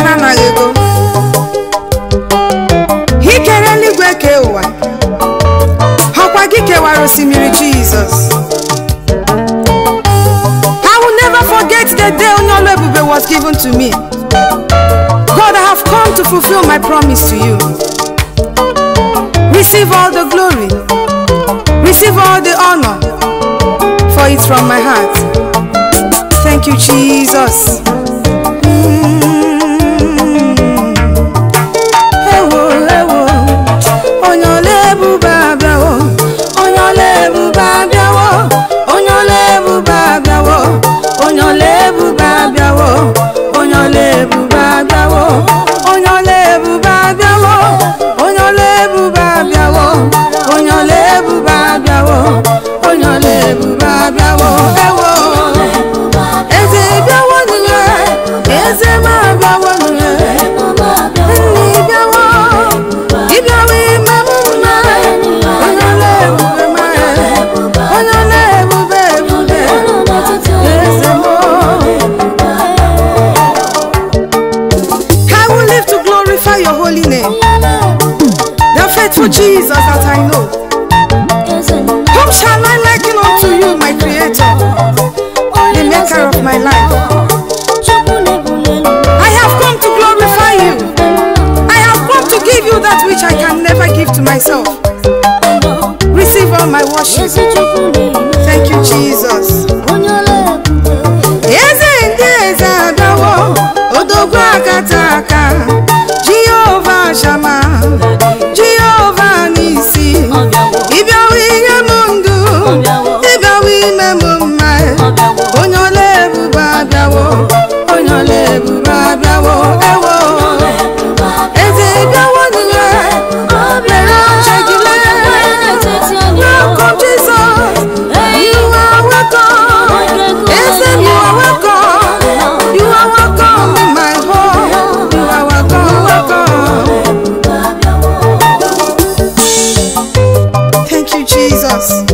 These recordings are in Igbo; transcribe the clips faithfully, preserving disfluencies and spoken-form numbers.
na naghego. He kereli gwe kewa. Hakwa gike warosimiri Jesus. I will never forget the day Onyolebube was given to me. God, I have come to fulfill my promise to you. Receive all the glory. Receive all the honor. For it's from my heart. Thank you, Jesus. Jesus that I know. Whom shall I liken unto you, my Creator, the maker of my life? I have come to glorify you. I have come to give you that which I can never give to myself. Receive all my worship. Thank you, Jesus. Jehovah Shammah, Jehovah Nisi, Ibiawi Yamundu, Ibiawi Memumma, Onyole Bubabiawo, Onyole Bubabiawo, Ewo, Eze Biawo Nye, Obera Chagile, welcome Jesus, you are welcome, Eze you are welcome, you are welcome in my home, you are welcome, welcome. Thank you, Jesus.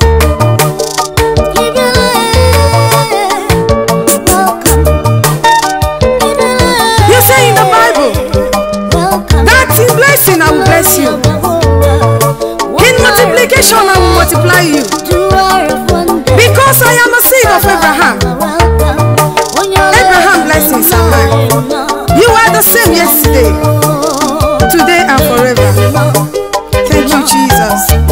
You say in the Bible that in blessing I will bless you, in multiplication I will multiply you, because I am a seed of Abraham. Abraham blessings are mine. You are the same yesterday, today and forever. Thank you, Jesus.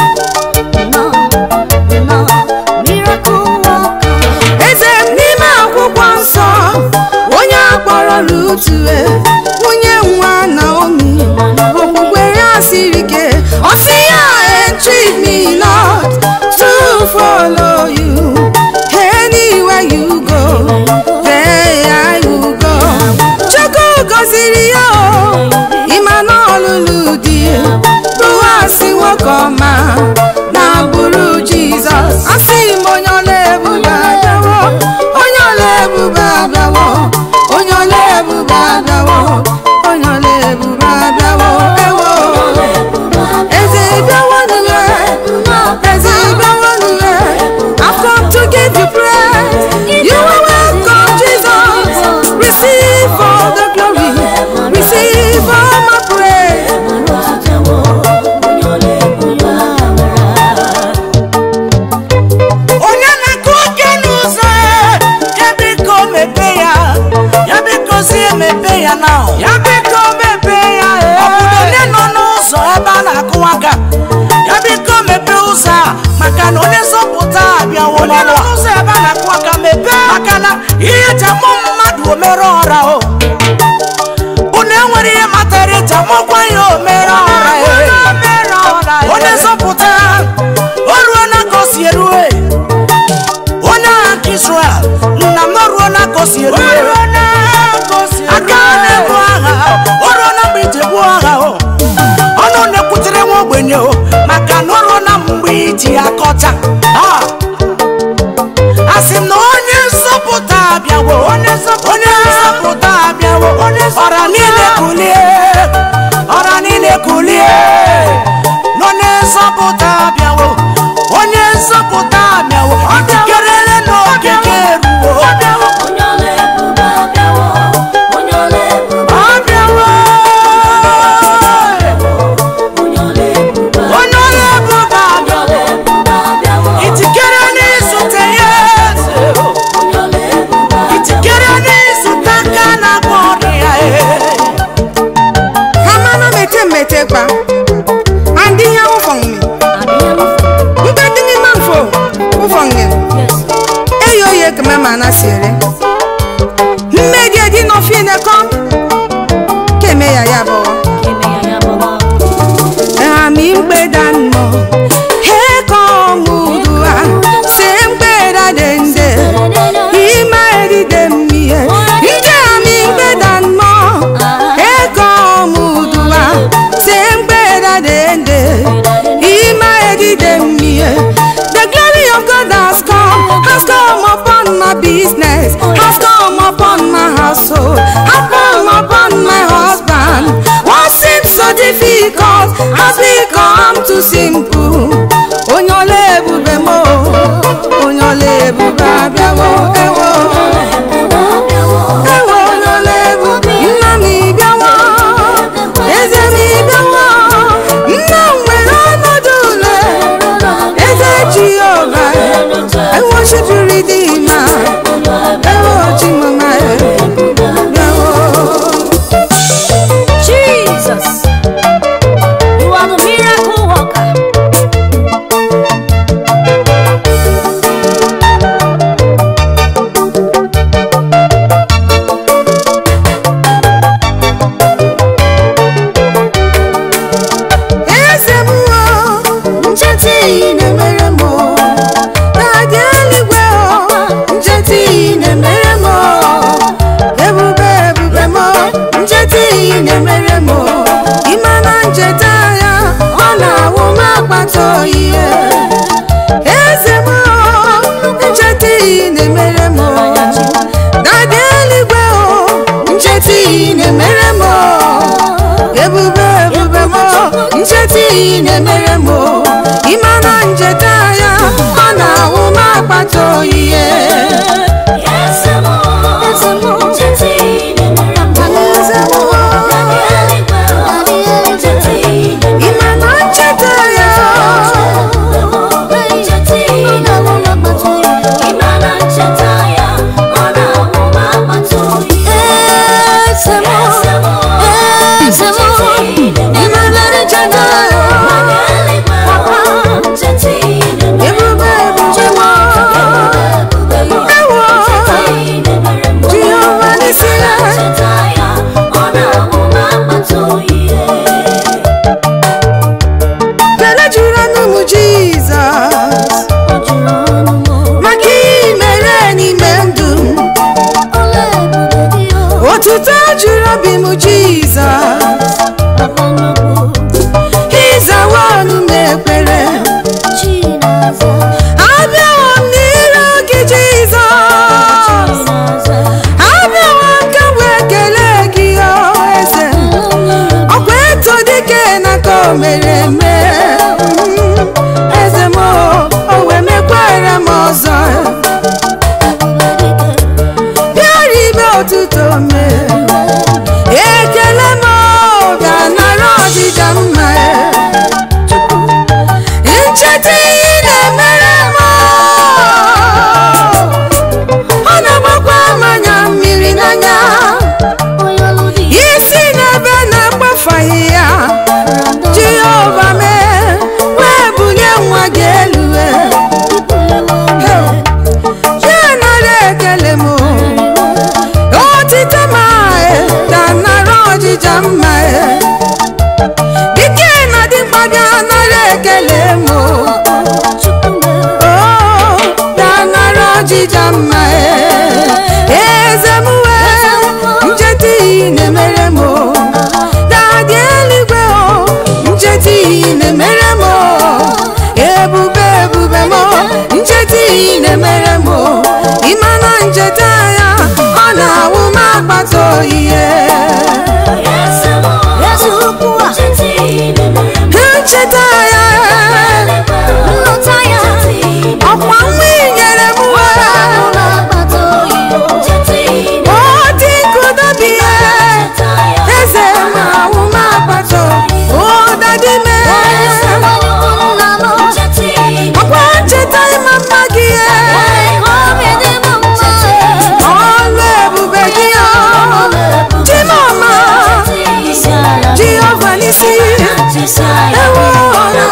Onye nwa Naomi, okwukwere asirike, Osia entreat me not to follow you. Anywhere you go, there I will go. Choko goziri yo, Imanolu ludi, Ruasi wakoma, na buru Jesus. Asi Onyole Bubabiawo, Onyole Bubabiawo, Onyole Bubabiawo, Onyole Bubabiawo, Ewo, Eze Biawo Nye, Eze Biawo Nye. I've come to give you praise. You are welcome, Jesus. Receive all the glory. Receive all my praise. Onyana kukenuze, yabiko mepeya, yabiko siye mepeya now, yabiko mepeya. Obudone nonuzo ebana kuwaga, yabiko mepeuza, makano neso puta biya wona nonuzo ebana kuwaga mepe, makana iye jamo madu omerora o. Une wari materi jamo kwa yo omerora e. Oneso puta, oruona kosierue, ona Israel, namoruona kosierue. Akane buaga, oruona bite buaga o. Ono ne kutere wogbenye o, maka noruona mbiti akota. Ah. Asim no onye nsọpụta abịawo, onye nsọpụta abịawo, ọra niile kulie, ọra niile kulie. N'onye nsọpụta abịawo, onye nsọpụta abịawo, ikerele n'okike ruo. Onyole Bubabiawo, Onyole Bubabiawo. has come upon my household, has come upon my husband. What seems so difficult has become too simple. Onyole bubemo, onyole bubabiawo, ewo, ewo onyole bubi, nami biawo, eze mi biawo, nami ranodule, eze Jehovah. I worship you, Redeemer. Ewo chimama, ewo. Jesus, you are the miracle worker. Jehovah Nissi, ewo.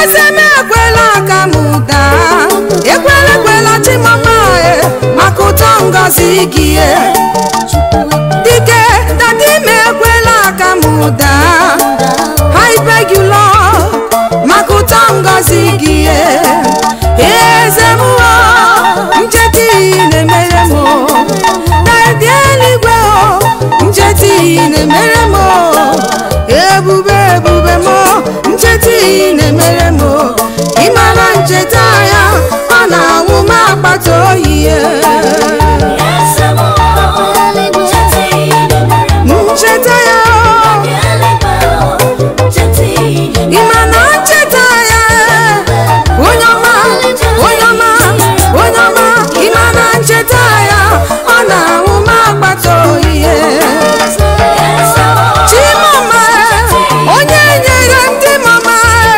eze m ekwela ka m daa, ekwela ekwela chimama maka ụtọ ngọzi gị. Dike dadi m ekwela ka m daa, I beg you Lord maka ụtọ ngọzi gị. Eze m ncheta iyi na-emere m, dadi eluigwe ncheta iyi na-emere m, ebube ebube m ncheta iyi na-emere m. Ịmara ncheta ya ọ na-anwụ m akpata oyi. Ncheta ya ịmana ncheta ya onye ọma onye ọma onye ọma, ịmana ncheta ya ọ na-anwụ m akpata oyi. Chimama onye nyere ndị mama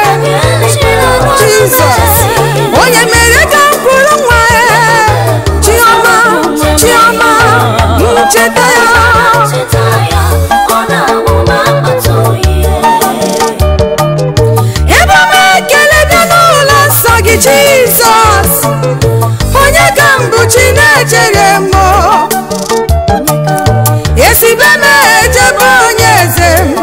Jizọs, onye mere ka m bụrụ nwa. Chioma Chioma ncheta ya ebe m ekele bịa n'ụlọ nsọ gị Jizọs, onye ka mbụ chi na-echere m. Esibe m ejebe onye eze m,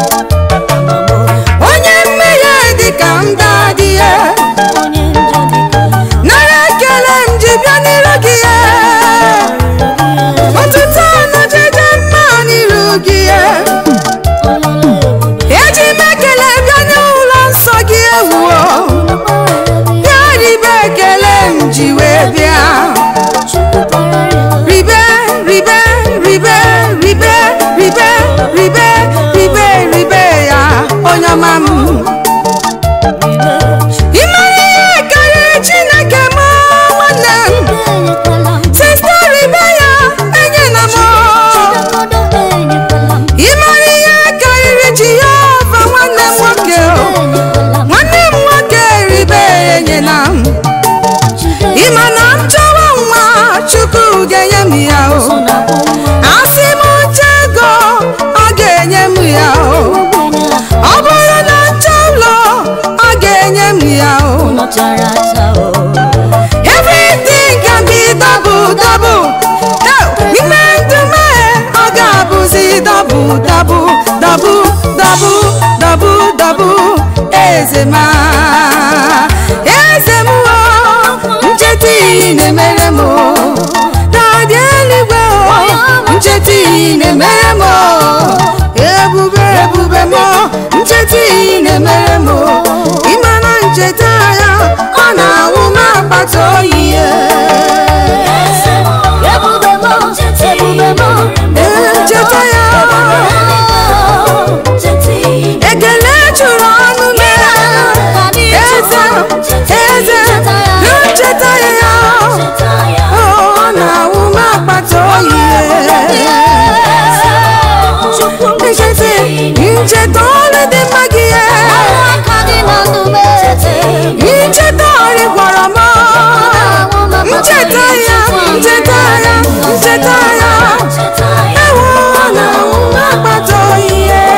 onye mmehie dị ka m dadị ya, nara ekele m ji bịa n'iru gị. Ọtụtụ ọnụ jeje mma n'iru gị, eji m ekele bịa n'ụlọ nsọ gị. Ewuo bịa ribe ekele m ji wee bịa, ribe ribe ribe ribe ribe ribe ribe ribe ya onye ọma m. Ịmara ihe karịrị Chineke m nwanne m, sista ribe ya enyela m. Ịmara ihe karịrị Jehova nwanne m nwoke, nwanne m nwoke ribe enyela m. Ịma na m chọwa nwa Chukwu ga-enye m ya. Asị m nche ego ọ ga-enye m ya. Ọ bụrụ na nche ụlọ ọ ga-enye m ya. Everything can be double double. Ime ndụ m ọ ga-abụzi double double double double double double. Eze ma eze m ncheta iyi na-emere m, dadi eluigwe ncheta iyi na-emere m, ebube ebube m ncheta iyi na-emere m. Ịmana ncheta ya ọ na-anwụ m akpata oyi. Ncheta ya ekele juru ọnụ m. Eze eze ncheta ya ọ na-anwụ m akpata oyi. Ncheta ọrụ dị mma gị, ncheta ọrụ gwara m. Ncheta ya ncheta ya ncheta ya ewu ọ na-anwụ m akpata oyi.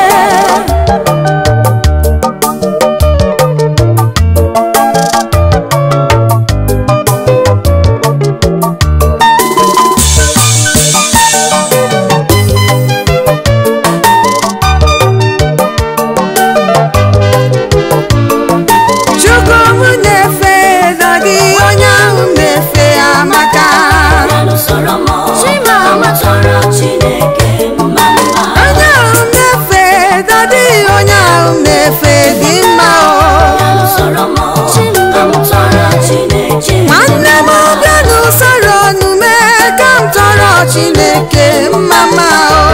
Chineke mama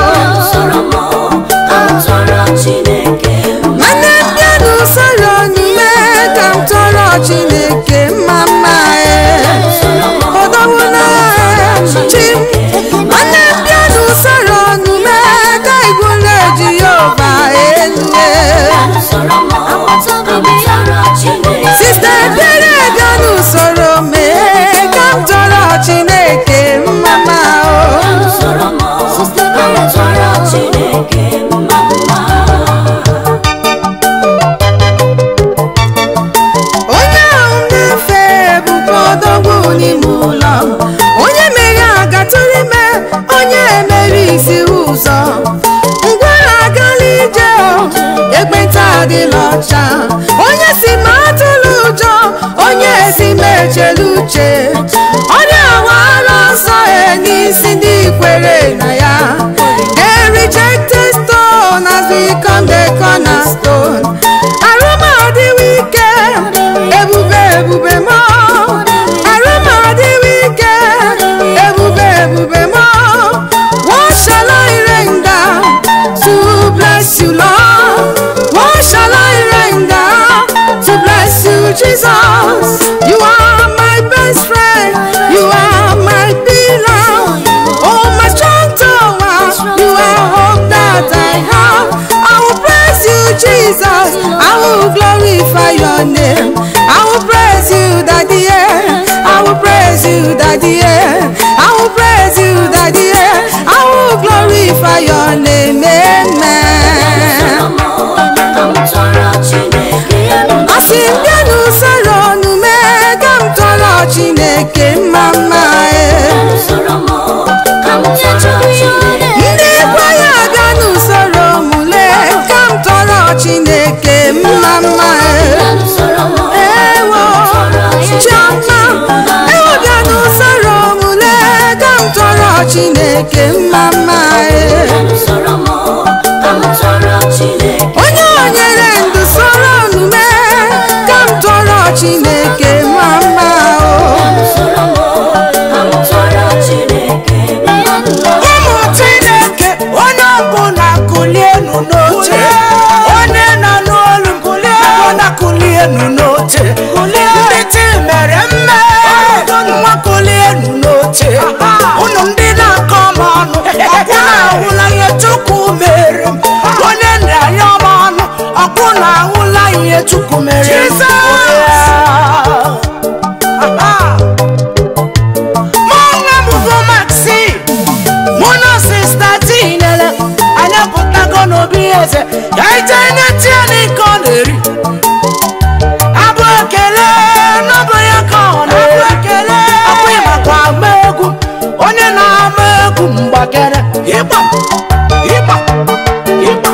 mana bịa n'usoro n'ime ka m tọrọ Chineke mama ọdọwụna chi mana bịa n'usoro n'ime ka igwule Jehova elu sista bịara bịa n'usoro mee ka m tọrọ Chineke mama Daddy. I will praise you, Daddy. I will glorify your name. Amen. Asimbia n'usoro nume ka m tọrọ Chineke mama e. Ndị kwa ya bịa n'usoro mule ka m tọrọ Chineke mama e. Ewo chioma ewo bịa n'usoro mule ka m tọrọ Chineke mama e. Onye o nyere ndụ soro nume ka m tọrọ Chineke mama o. Ụmụ Chineke onye ọbụla kulienu n'oche, onye nọ n'olu ọbụla kulienu n'oche, ndị chi mere mme nwa kulienu n'oche. Unu ndị na-akọ m ọnụ ọkwụ na-ahụla ihe Chukwu mere m, onye na-arịọ m ọnụ ọkwụ na-ahụla ihe Chukwu mere m. Onye na-ama egwu mgbakere ịgba ịgba ịgba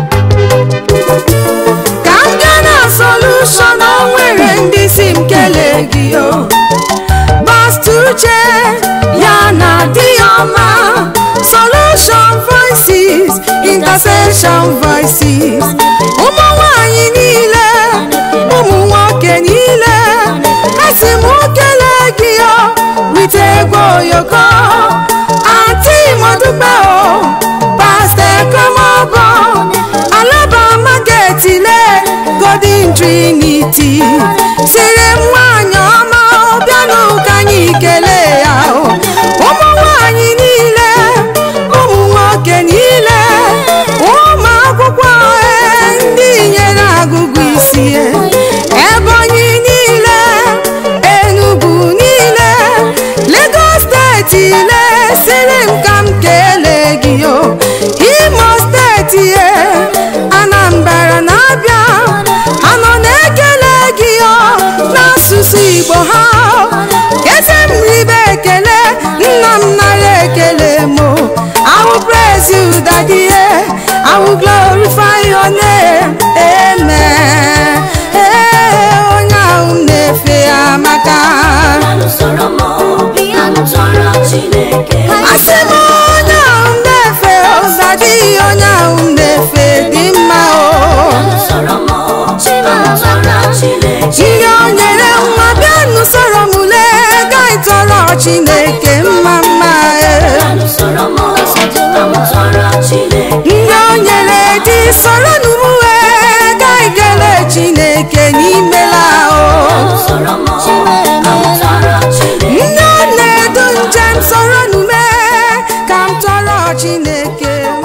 ka m gaa na solution o nwere ndị si m kelee gị o. Bastuche ya na di ọma, solution voices, intercession voices, ụmụ nwanyị niile, ụmụ nwoke niile, asị m kelee gị o. With egwu oyoko àti ìmọ̀dúpẹ́ o, Pastor Komobo, Alabama Getile, Golden Trinity, siri nwanyị ọma bịanụ ka anyị kelee ya o. Ụmụ nwanyị niile, ụmụ nwoke niile, ụmụ akwụkwọ ndị nyere agụgụ isi, Ebonyi niile, Enugu niile, Lagos State ile siri m ka m kelee gị o. Imo Steeti ye, Anambra na Abia ha nọ na-ekele gị o n'asụsụ Igbo ha. Eze m ribe ekele, nna m nara ekele m o. I will praise you, Daddy. I will glorify your name. Amen. Onye ahụ m na-efe amaka. Asị m onye ahụ m na-efe Daddy, onye ahụ m na-efe dị mma o. Ihe o nyere nwa bịa n'usoro mule ka ị tọrọ Chineke mma mma e. Ihe o nyere dị soro n'uwe ka ị kelee Chineke n'imela o. Ndị ọ na-edu njem soro n'ume ka m tọrọ Chineke.